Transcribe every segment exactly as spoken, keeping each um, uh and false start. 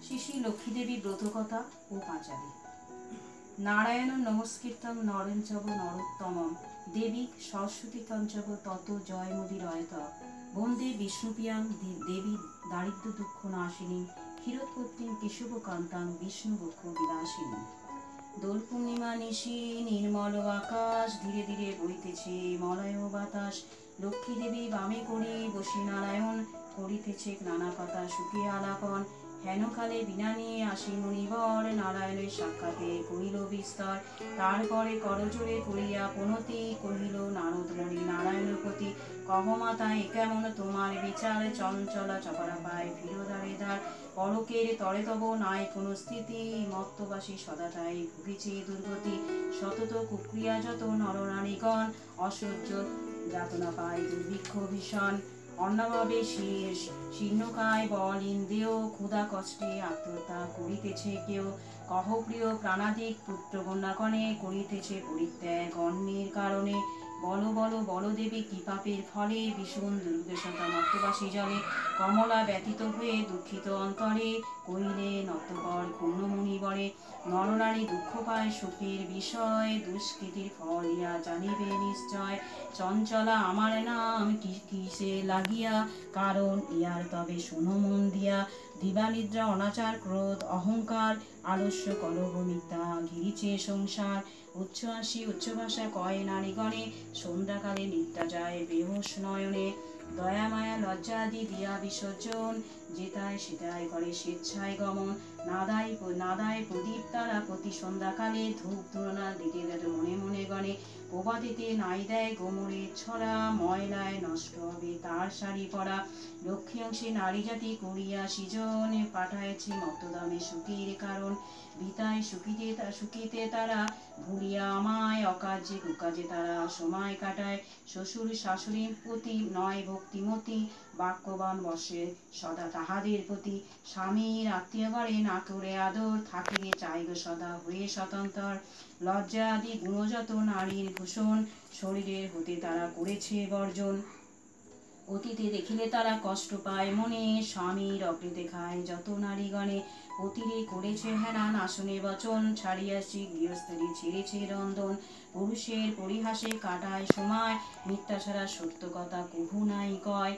শ্রী শ্রী লক্ষ্মীদেবী ব্রতকথা ও পাঁচালী। নারায়ণ নমস্কৃতং নরং চব নরোত্তমম দেবী সরস্বতী তঞ্চব তত জয়মুদিরয়ত বন্দে বিষ্ণুপ্রিয়াং দেবী দারিদ্র দুঃখ নাশিনী ক্ষীরোৎপত্তিং কেশবকান্তাং বিষ্ণুবক্ষ বিলাসিনী। দোল পূর্ণিমা নিশি নির্মল আকাশ, ধীরে ধীরে বইতেছে মলয় বাতাস। লক্ষ্মী দেবী বামে করি বসি নারায়ণ, করিতেছে নানা কথা সুখে আলাপন। হেনকালে বিনা নিয়ে আসি মুনিবর, নারায়ণের সাক্ষাতে কহিল বিস্তর। তারপরে করজোরে করিয়া পনতি, কহিল নারদ মুনি নারায়ণপতি। কহ মাতা এ কেমন তোমার বিচার, চঞ্চলা চপরা পায় ফিরো দ্বারে দ্বার। পরকের তরে তব নাই কোনো স্থিতি, মত্তবাসী সদাতাই ভুগেছে দুর্গতি। সতত কুক্রিয়া যত নরনারীগণ, অসহ্য যাতনা পায় দুর্ভিক্ষ ভীষণ। অন্নভাবে শীর্ণকায় বল ইন্দ্রিয়, ক্ষুধা কষ্টে আত্মহত্যা করিতেছে কেউ। কহ প্রিয় প্রাণাদিক পুত্র কন্যাগণে, করিতেছে পরিত্যাগ অন্যের কারণে। বলো বলো বলো দেবী কি পাপের ফলে, ভীষণ দুর্গেশতা মত্তবাসী জলে। কমলা ব্যতীত হয়ে দুঃখিত অন্তরে, কইলে নত্যকর পূর্ণমণি বরে। নরনারী দুঃখ পায় সুখের বিষয়, দুষ্কৃতির ফল ইয়া জানিবে নিশ্চয়। চঞ্চলা আমার নাম কি কিসে লাগিয়া, কারণ ইয়ার তবে শোনো মন দিয়া। দিবানিদ্রা অনাচার ক্রোধ অহংকার, আলস্য কলহ মিথ্যা ঘিরিছে সংসার। উচ্চ হাসি উচ্চ ভাষা কয় নারীগণে, সন্ধ্যাকালে নিদ্রা যায় বেহোশ নয়নে। দয়া মায়া লজ্জা আদি দিয়া বিসর্জন, যেতায় সেটাই করে স্বেচ্ছায় গমন। নাদায় নাদায় প্রদীপ তারা প্রতি সন্ধ্যাকালে, ধূপ ধুনা দিতে দেয় মনে মনে গণে। প্রভাতিতে নাই দেয় গোমরের ছড়া, ময়লায় নষ্ট হবে তার শাড়ি পরা। লক্ষ্মী অংশে নারী জাতি করিয়া সৃজন, পাঠাইছে মত্তদামে সুখের কারণ। বিতায় সুখিতে সুখিতে তারা ভুলিয়া আমায়, অকাজে কুকাজে তারা সময় কাটায়। শ্বশুর শাশুড়ির প্রতি নয় ভক্তিমতী, বাক্যবান বসে সদা তাহাদের প্রতি। স্বামীর আত্মীয় ঘরে না করে আদর, থাকিবে চাইগ সদা হয়ে স্বতন্ত্র। লজ্জা আদি গুণযত নারীর ভূষণ, শরীরের হতে তারা করেছে বর্জন। অতীতে দেখিলে তারা কষ্ট পায় মনে, স্বামীর অগ্রে দেখায় যত নারীগণে। অতিরে করেছে হেরান আসনে বচন, ছাড়িয়াছি গৃহস্থলী ছেড়েছে রন্ধন। পুরুষের পরিহাসে কাটায় সময়, মিথ্যা ছাড়া সত্য কথা কভু নাই কয়।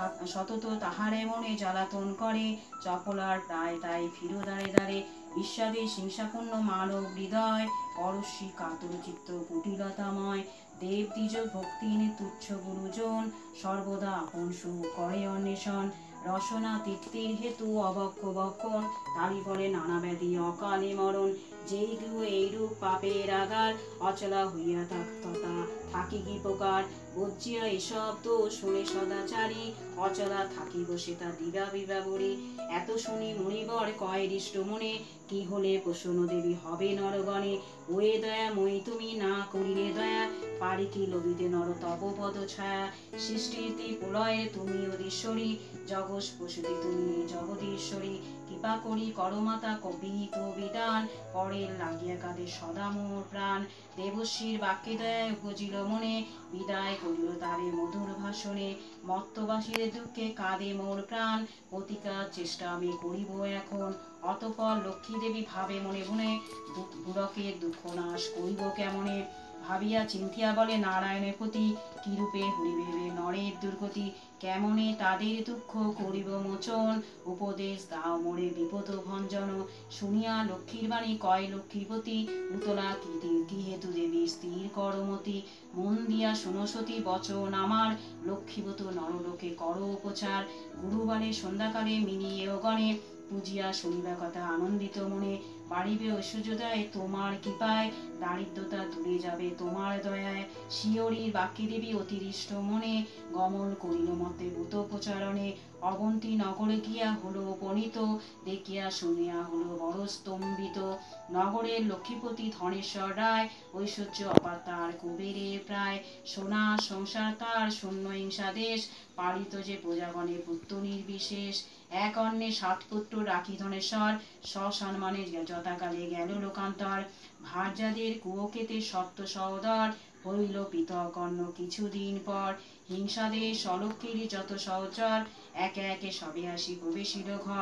সতত তাহারে মনে জ্বালাতন করে, চপলার প্রায় তাই ফিরো দ্বারে দ্বারে। ঈর্ষাদে হিংসাপূর্ণ মানব হৃদয়, পরশ্রী কাতর চিত্ত কুটিলতাময়। দেব দ্বিজ ভক্তিহীন তুচ্ছ গুরুজন, সর্বদা আপন সুখ করে অন্বেষণ। রসনা তৃপ্তির হেতু অবক্ষ বক্ষণ, তারই ফলে নানা ব্যাধি অকালে মরণ। যেই গৃহ এইরূপ পাপের আগার, অচলা হইয়া থাক তথা থাকি কি প্রকার। বজ্জিয়া এসব তো শুনে সদাচারী, অচলা থাকি বসে তা দিবা বিবাবরী। এত শুনি মুনিবর কয় হৃষ্ট মনে, কি হলে প্রসন্ন দেবী হবে নরগণে। ওয়ে দয়া মই তুমি না করিলে দয়া, পারি কি লভিতে নর তব পদ ছায়া। সৃষ্টির প্রলয়ে তুমি অধীশ্বরী, জগৎ প্রসূতি তুমি জগদীশ্বরী। কৃপা করি করমাতা কবিহিত বিধান, পরের লাগিয়া কাঁদে সদা মোর প্রাণ। দেবশ্রীর বাক্যে দয়ায় উপজিল মনে, বিদায় করিল তারে মধুর ভাষণে। মত্তবাসীর দুঃখে কাঁদে মোর প্রাণ, প্রতিকার চেষ্টা আমি করিব এখন। অতঃপর লক্ষ্মী দেবী ভাবে মনে মনে, বুড়কের দুঃখ নাশ করিব কেমনে। ভাবিয়া চিন্তিয়া বলে নারায়ণের প্রতি, কিরূপে হরিবে নরের দুর্গতি। কেমনে তাদের দুঃখ করিব মোচন, উপদেশ দাও মোরে বিপদ ভঞ্জন। শুনিয়া লক্ষ্মীর বাণী কয় লক্ষ্মীপতি, উতলা কি হেতু দেবী স্থির করমতি। মন দিয়া শোনো সতী বচন আমার, লক্ষ্মীবত নরলোকে কর উপচার। গুরুবারে সন্ধ্যাকালে মিলিয়েও গণে, পূজিয়া শুনিবা কথা আনন্দিত মনে। বাড়িবে ঐশ্বর্যদায় তোমার কৃপায়, দারিদ্রতা দূরে যাবে তোমার দয়ায়। শিয়রীর বাক্যে দেবী অতিরিষ্ট মনে, গমন করিল মতে ভূত প্রচারণে। অবন্তী নগরে গিয়া হলো উপনীত, দেখিয়া শুনিয়া হলো বড় স্তম্ভিত। নগরের লক্ষ্মীপতি ধনেশ্বর রায়, ঐশ্বর্য অপার তার কুবেরের প্রায়। সোনা সংসার তার শূন্য হিংসা দেশ, পালিত যে প্রজাগণে পুত্র নির্বিশেষ। এক অন্নে সাত পুত্র রাখি ধনেশ্বর, সসম্মানে যথাকালে গেল লোকান্তর। ভার্যাদের কুয়কেতে সপ্ত সহোদর, হইল পৃথক অন্য কিছুদিন পর। হিংসাদেশ অলক্ষ্মীর যত সহচর, একে একে সবে আসি প্রবেশিল ঘর।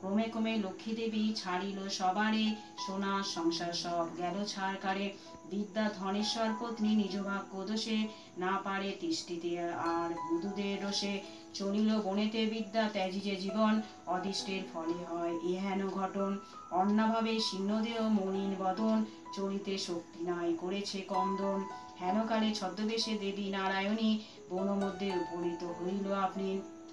ক্রমে ক্রমে লক্ষ্মী দেবী ছাড়িল সবারে, সোনা সংসার সব গেল ছাড়কারে। বিদ্যা ধনেশ্বর পত্নী নিজ ভাগ্য দোষে, না পারে তিষ্ঠিতে আর বুধুদের রোষে। চলিল বনেতে বিদ্যা ত্যাজি যে জীবন, অদিষ্টের ফলে হয় এহেন ঘটন। অন্নাভাবে শীর্ণদেহ মলিন বদন, চলিতে শক্তি নাই করেছে কন্দন। হেনকালে ছদ্মবেশে দেবী নারায়ণী, বন মধ্যে উপনীত হইল আপনি।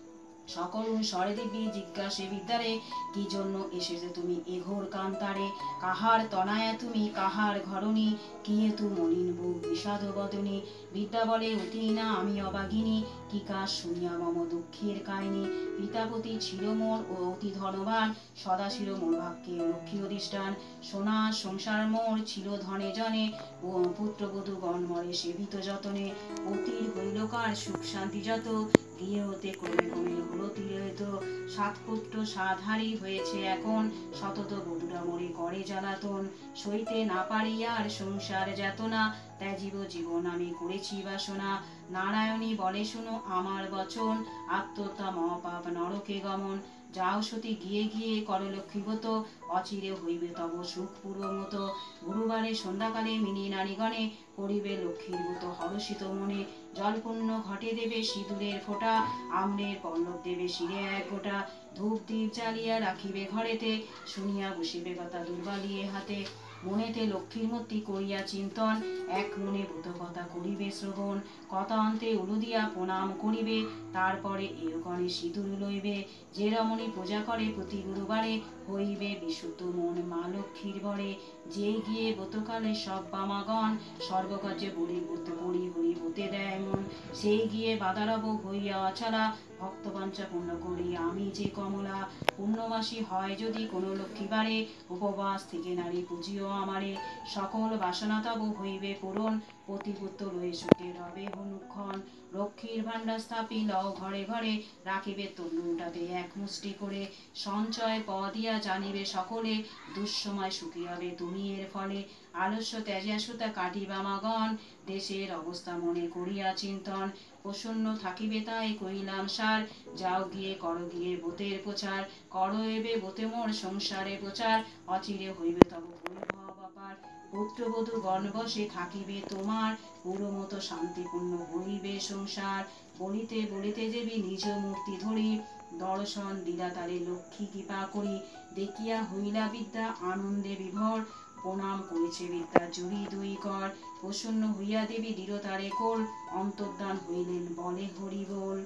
সকল স্বরে দিব্যি জিজ্ঞাসে বিদ্যারে, কি জন্য এসেছে তুমি এঘোর কান্তারে? কাহার তনায়া তুমি কাহার ঘরণী, কি হেতু মলিন বুক বিষাদ বদনী? বিদ্যা বলে অতি না আমি অবাগিনী, কি কাজ শুনিয়া মম দুঃখের কাহিনী। পিতাপতি ছিল মোর ও অতি ধনবান, সদা ছিল মোর ভাগ্যে লক্ষ্মী অধিষ্ঠান। সোনা সংসার মোর ছিল ধনে জনে, ও পুত্রবধূ গণ মরে সেবিত যতনে। অতির হইলকার সুখ শান্তি যত, গৃহে হতে ক্রমে ক্রমে হলো তিরোহিত। সাত পুত্র সাতহারি হয়েছে এখন, শতত বধূরা মরে করে জ্বালাতন। সইতে না পারিয়ার সংসার যাতনা, ত্যাজিব জীবন আমি করেছি বাসনা। নারায়ণী বলে শুনো আমার বচন, আত্মহত্যা মহাপাপ নরকে গমন। যাও সতী গিয়ে গিয়ে কর লক্ষ্মীব্রত, অচিরে হইবে তব সুখ পূর্বমত। গুরুবারে সন্ধ্যাকালে মিনি নারীগণে, করিবে লক্ষ্মীর ব্রত হরষিত মনে। জলপুণ্য ঘটে দেবে সিঁদুরের ফোঁটা, আম্রের পল্লব দেবে শিরে এক গোটা। ধূপ দ্বীপ জ্বালিয়া রাখিবে ঘরেতে, শুনিয়া বসিবে কথা দুর্বালিয়ে হাতে। মনেতে লক্ষ্মীর মূর্তি করিয়া চিন্তন, এক মনে ব্রত কথা করিবে শ্রবণ। কথা অন্তে উলু দিয়া প্রণাম করিবে, তারপরে এরকণে সিঁদুর লইবে। যে রমণী পূজা করে প্রতি গুরুবারে, হইবে বিশুদ্ধ মন মা লক্ষ্মীর বরে। যে গিয়ে ব্রতকালে সব বামাগণ, সর্বকার্যে বলি ব্রত করি হরি ব্রতে দেয় মন। সেই গিয়ে বাদারব হইয়া অচলা, ভক্তবাঞ্ছা পূর্ণ করি আমি যে কমলা। পূর্ণবাসী হয় যদি কোনো লক্ষ্মীবারে, উপবাস থেকে নারী পুজিও আমারে। সকল বাসনা তব হইবে পূরণ, পতিপুত্র লয়ে সুখে রবে হনুক্ষণ। লক্ষ্মীর ভাণ্ডার স্থাপি লও ঘরে ঘরে, রাখিবে তরুণটাতে এক মুষ্টি করে। সঞ্চয় প দিয়া জানিবে সকলে, দুঃসময় সুখী হবে তুমি এর ফলে। আলস্য ত্যাজিয়া সুতা কাটিবা মাগণ, দেশের অবস্থা মনে করিয়া চিন্তন। প্রসন্ন থাকিবে তাই কইলাম সার, যাও গিয়ে করো গিয়ে ব্রতের প্রচার। করো এবে ব্রতে মোর সংসারে প্রচার, অচিরে হইবে তব বৈভব অপার। পুত্রবধূ গণ বসে থাকিবে তোমার, পুরমতো শান্তিপূর্ণ হইবে সংসার। বলিতে বলিতে দেবী নিজ মূর্তি ধরি, দর্শন দিলা তারে লক্ষ্মী কৃপা করি। দেখিয়া হইলা বিদ্যা আনন্দে বিভোর, প্রণাম করেছে বিদ্যা জুড়ি দুই কর। প্রসন্ন হইয়া দেবী দিল তারে কোল, অন্তর্ধান হইলেন বলে হরি বল।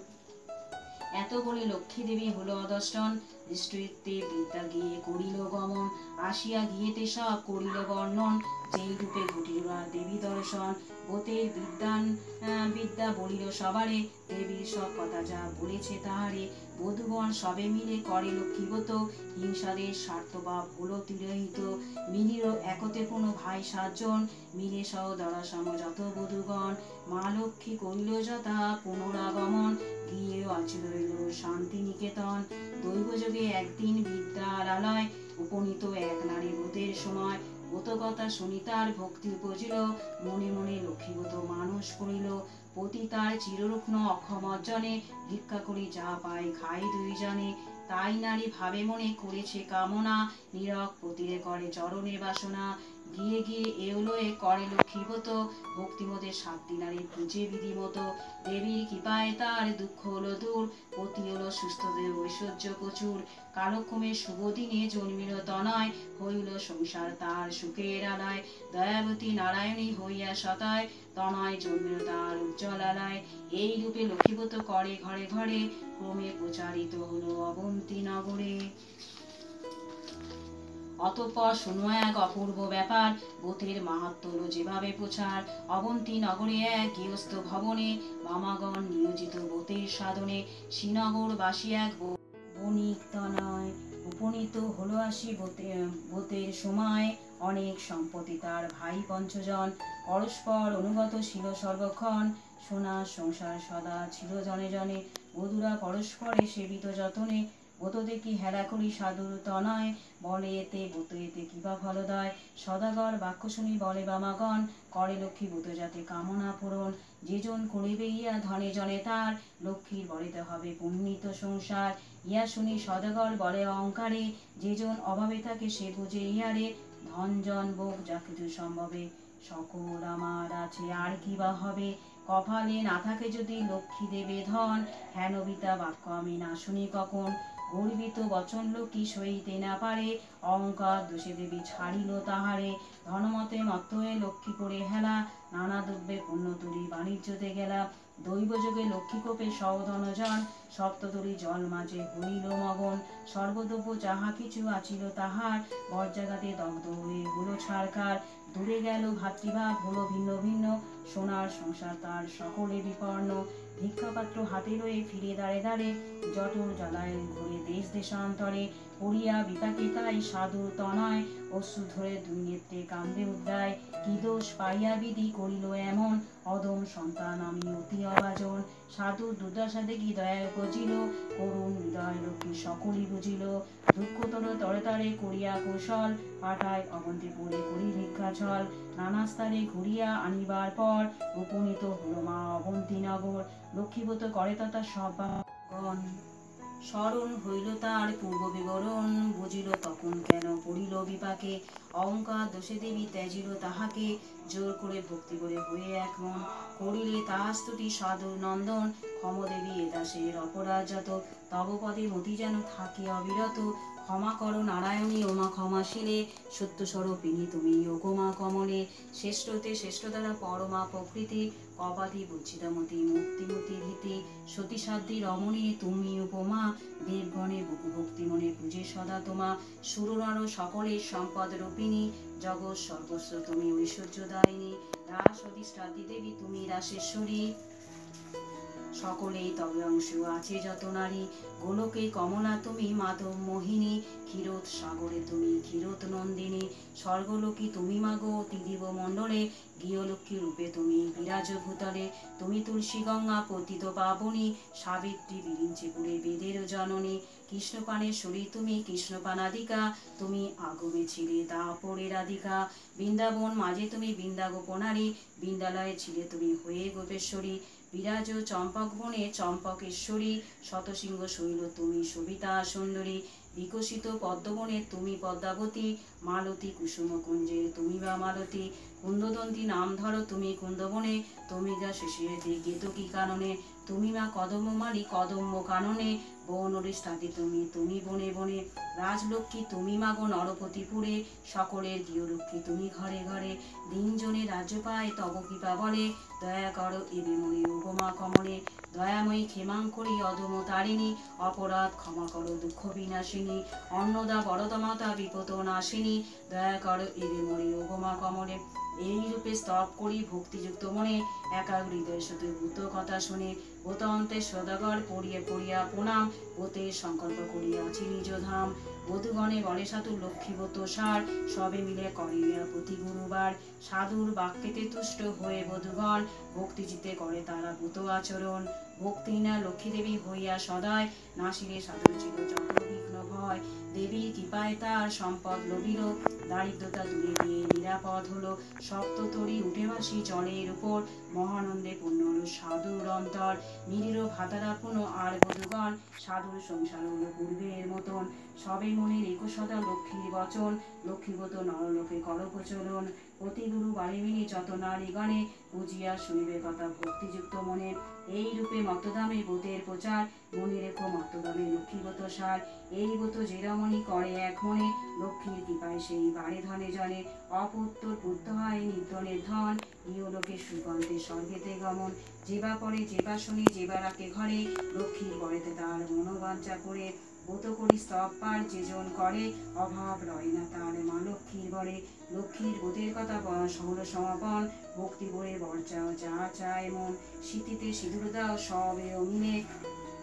এত বলে লক্ষ্মী দেবী হলো অদর্শন, দৃষ্টিতে বিদ্যা গিয়ে করিল গমন। আসিয়া গিয়েতে সব করিল বর্ণন, যেই রূপে ঘটিল দেবী দর্শন। ব্রতের বিদ্যান বিদ্যা বলিল সবারে, দেবীর সব কথা যা বলেছে তাহারে। বধূগণ সবে মিলে করে লক্ষ্মীব্রত, হিংসাদের স্বার্থভাব হলো তিরোহিত। মিলিল একতে কোনো ভাই সাতজন, মিলে সহ দরা সম যত বধূগণ। মা লক্ষ্মী করিল যথা পুনরাগমন, গিয়ে অচির হইল শান্তি নিকেতন। দৈবযোগে একদিন বিদ্যার আলয়, উপনীত এক নারী ব্রতের সময়। ব্রত কথা শুনি তার ভক্তি উপজিল, মনে মনে লক্ষ্মীব্রত মানুষ করিল। পতি তার চিররুগ্ন অক্ষমজ্জনে, ভিক্ষা করি যা পায় খাই দুইজনে। তাই নারী ভাবে মনে করেছে কামনা, নীরব পতিরে করে চরণে বাসনা। গিয়ে গিয়ে এউলোয়ে করে লক্ষ্মীব্রত, ভক্তিমতে সাতটি নারী পূজে বিধিমতো। দেবীর কৃপায় তার দুঃখ হলো দূর, পতি হলো সুস্থ দেহ ঐশ্বর্য প্রচুর। কালক্রমে শুভ দিনে জন্মিল তনয়, হইল সংসার তার সুখের আলয়। দয়াবতী নারায়ণী হইয়া সতয়, তনয় জন্মিল তার উজ্জ্বল আলয়। এই রূপে লক্ষ্মীব্রত করে ঘরে ঘরে, ক্রমে প্রচারিত হলো অবন্তী নগরে। অতঃপর শুনো এক অপূর্ব ব্যাপার, ব্রতের মাহাত্ম্য হলো যেভাবে প্রচার। অবন্তী নগরে এক গৃহস্থ ভবনে, বামাগণ নিয়োজিত ব্রতের সাধনে। শ্রীনগর বাসী এক বণিক তনয়, উপনীত হলো আসি ব্রতের সময়। অনেক সম্পত্তি তার ভাই পঞ্চজন, পরস্পর অনুগত ছিল সর্বক্ষণ। সোনার সংসার সদা ছিল জনে জনে, বধূরা পরস্পরে সেবিত যতনে। ব্রত দেখি হেলা করি সাধুর তনয়, বলে এতে ব্রত এতে কিবা ফলদয়। সদাগর বাক্য শুনি বলে বামাগণ, করে লক্ষ্মী ব্রত যাতে কামনা পূরণ। যেজন করিবে ইয়া ধনে জনে তার, লক্ষ্মীর বলিতে হবে পুণ্যিত সংসার। ইয়া শুনি সদাগর বলে অহংকারে, যেজন অভাবে থাকে সে বুঝে ইহারে। ধন জন ভোগ যা কিছু সম্ভবে, সকল আমার আছে আর কি বা হবে। কপালে না থাকে যদি লক্ষ্মী দেবে ধন, হেন বিতা বাক্য আমি না শুনি কখন। গর্বিত বচন লক্ষ্মী সইতে না পারে, অহংকার দোষে দেবী ছাড়িল তাহারে। ধনমতে মত্ত হয়ে লক্ষ্মী করে হেলা, নানা দ্রব্যে পুণ্য তুলি বাণিজ্যতে গেলা। দৈবযোগে লক্ষ্মী কোপে সধন জন, সপ্ততরী জল মাঝে হইল মগন। সর্বদ্রব্য যাহা কিছু আছিল তাহার, বজ্রাঘাতে দগ্ধ হয়ে হলো ছারখার। দূরে গেল ভাতৃভাব হলো ভিন্ন ভিন্ন, সোনার সংসার তার সকলে বিপন্ন। ভিক্ষাপাত্র হাতে লয়ে ফিরে দাঁড়ে দাঁড়ে, জটর জ্বালায় ঘুরে দেশ দেশান্তরে। পড়িয়া বিপাকে তাই সাধুর তনয়, অশ্রু ধরে দুই নেত্রে কান্দে উদ্রায়। কি দোষ পাইয়া বিধি করিল এমন, অদম সন্তান আমি অতি অভাজন। সাধুর দুর্দশা দেখি দয়ায় উপজিল, করুণ হৃদয় লক্ষ্মী সকলই বুঝিল। দুঃখতর তরে তরে করিয়া কৌশল, পাঠায় অবন্তিপুরে করি ভিক্ষাছল। নানা স্থানে ঘুরিয়া আনিবার পর, উপনীত হল মা অবন্তিনগর। লক্ষ্মীব্রত করে তথা সবাগণ, স্মরণ হইল তার পূর্ব বিবরণ। বুঝিল তখন কেন পড়িল বিপাকে, অহংকার দোষে দেবী ত্যাজিল তাহাকে। জোর করে ভক্তি করে হয়ে এক মন, করিলে তাহার স্তুতি সাধুর নন্দন। ক্ষমদেবী এ দাসের অপরাধ যত, তব পদে মতি যেন থাকে অবিরত। ক্ষমা করো নারায়ণী ওমা ক্ষমাশীলে, সত্য স্বরূপিণী তুমি ওগমা কমলে। শ্রেষ্ঠতে শ্রেষ্ঠ দ্বারা পরমা প্রকৃতি, কপাতি বুচ্ছিদামতি মুক্তিমতি ভীতি। সতীসাধ্যী রমণী তুমি উপমা, দেবগণে বুকু ভক্তি মনে পূজে সদা তোমা। সুরনর সকলের সম্পদ রূপিণী, জগৎ সর্বস্ব তুমি ঐশ্বর্যদায়িনী। রাস অধিষ্ঠাত্রী দেবী তুমি রাসেশ্বরী, সকলেই তবে অংশ আছে যত নারী। গোলকে কমলা তুমি মাধব মোহিনী, ক্ষীরোদ সাগরে তুমি ক্ষীরোদ নন্দিনী। স্বর্গলোকী তুমি মাগো ত্রিদিব মণ্ডলে, গৃহলক্ষ্মী রূপে তুমি বিরাজ ভূতলে। তুমি তুলসী গঙ্গা পতিত পাবনী, সাবিত্রী বিরিঞ্চিপুরে বেদের জননী। কৃষ্ণপানের শরী তুমি কৃষ্ণপানাদিকা, তুমি আগমে ছিলে দাপরে রাধিকা। বৃন্দাবন মাঝে তুমি বৃন্দা গোপনারী, বৃন্দালয়ে ছিলে তুমি হয়ে গোপেশ্বরী। বিরাজ চম্পক বনে চম্পকেশ্বরী, শতসিংহ শৈল তুমি সবিতা সুন্দরী। বিকশিত পদ্মবনে তুমি পদ্মাবতী, মালতী কুসুম কুঞ্জে তুমি বা মালতী। কুন্দদন্তী নাম ধরো তুমি কুন্দবনে, তুমি গা শেষে গেত কি কাননে। তুমি মা কদম্বমালী কদম্ব কাননে, বনরিষ্ঠাতি তুমি তুমি বনে বনে। রাজলক্ষ্মী তুমি মাগো নরপতিপুরে, সকলের গৃহলক্ষ্মী তুমি ঘরে ঘরে। দিনজনে রাজ্য পায় তব কৃপা বলে, দয়া করো এবে মনে উপমা কমলে। দয়াময়ী ক্ষেমাঙ্করী অদম তারিণী, অপরাধ ক্ষমা করো দুঃখ বিনাশিনী। অন্নদা বরদমাতা বিপদ নাশিনী, দয়া করো এবে মনে উপমা কমলে। এই রূপে স্তব করি ভক্তিযুক্ত মনে, একা হৃদয় সাথে ভূত কথা শুনে। ভূত অন্তে সদাগর পড়িয়ে পড়িয়া প্রণাম, ভূতে সংকল্প করিয়াছি নিজ ধাম। বধূগণে বলে সাধু লক্ষ্মী ব্রত সার, সবে মিলে করিয়া প্রতি গুরুবার। সাধুর বাক্যেতে তুষ্ট হয়ে বধূগণ, ভক্তিজিতে করে তারা ব্রত আচরণ। ভক্তিহীনা লক্ষ্মী দেবী হইয়া সদায়, নাসিরে সাধুর ছিল যত বিঘ্ন ভয়। দেবীর কৃপায় তার সম্পদ লভিল, দারিদ্রতা দূরে গিয়ে নিরাপদ হলো। সপ্ততরী উঠে ভাসি জলের উপর, মহানন্দে পূর্ণ হলো সাধুর অন্তর। নিরীহ ভাতারা পুনঃ আর বধূগণ, সাধুর সংসার হলো পূর্বের মতন। সবে মনের একসদা লক্ষ্মীর বচন, লক্ষ্মীব্রত নরলোকে কর প্রচলন। প্রতি গুরু বাড়ি মিনি যত নারীগণে, বুঝিয়া শুনিবে কথা ভক্তিযুক্ত মনে। এই রূপে মত্তদামে ব্রতের প্রচার, মনে রেখো মত্তদামে লক্ষ্মীব্রত সার। এই ব্রত যে রমণী করে এক মনে, লক্ষ্মীর কৃপায় সেই বাড়ে ধনে জনে। অপুত্তর পুত্র হয় নির্ধনের ধন, ইহলোকে সুগন্ধে স্বর্গেতে গমন। যেবা পরে যেবা শুনে যেবা রাখে ঘরে, লক্ষ্মীর বরেতে তার মনোবাঞ্ছা করে। ব্রত করি স্তব পার যেজন করে, অভাব রয় না তার মা লক্ষ্মীর বরে। লক্ষ্মীর ব্রতের কথা সহল সমাপন, ভক্তি ভরে বর চাও যা চায় মন। শীতিতে সিঁদুর দাও সবে অমিনে,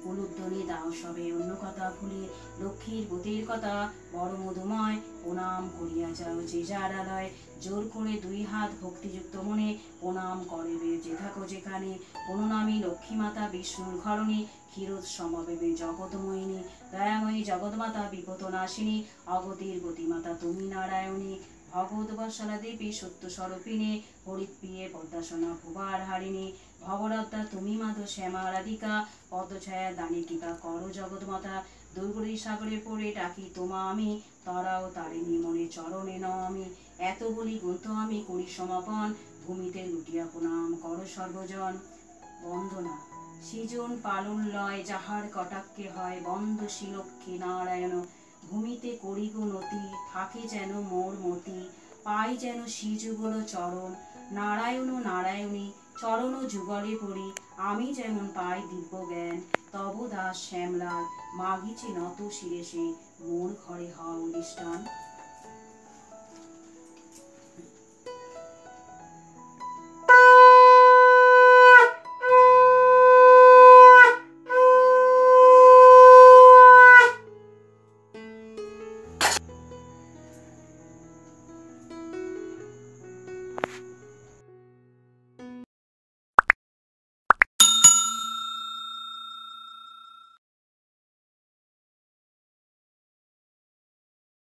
উলুধ্বনি দাও সবে অন্য কথা ভুলে, লক্ষ্মীর বুতির কথা বড় মধুময়, প্রণাম করিয়া যাও যে যার আলয়, জোর করে দুই হাত ভক্তিযুক্ত মনে প্রণাম করবে যে থাকো যেখানে, প্রণামী লক্ষ্মী মাতা বিষ্ণুর ঘরণী, ক্ষীরোদ সমবেবে জগতময়িনী, দয়াময়ী জগৎমাতা বিপদ নাশিনী, অগতির গতিমাতা তুমি নারায়ণী, ভগবত বৎসলা দেবী সত্য স্বরূপিণী, হরিপ্রিয়ে পদ্মাসনা ভুবার হারিণী, ভবরদ্দা তুমি মাধ শ্যামা রাধিকা, পদ্মছায়া দানে কৃপা করো জগৎমাতা, দুর্গরী সাগরে পড়ে ডাকি তোমা আমি, তারাও তারিণী মনে চরণে নমি, এত বলি গ্রন্থ আমি করি সমাপন, ভূমিতে লুটিয়া প্রণাম করো সর্বজন। বন্দনা সৃজন পালন লয় যাহার কটাক্ষে হয়, বন্ধ শ্রীলক্ষ্মী নারায়ণ, ভূমিতে করি গো নতি, থাকে যেন মোর মতি, পাই যেন শ্রীযুগল চরণ, নারায়ণ নারায়ণী চরণ যুগলে পড়ি, আমি যেমন পাই দিব্য জ্ঞান, তব দাস শ্যামলাল মাগিছে নত শিরে সে, মোর ঘরে হও অধিষ্ঠান।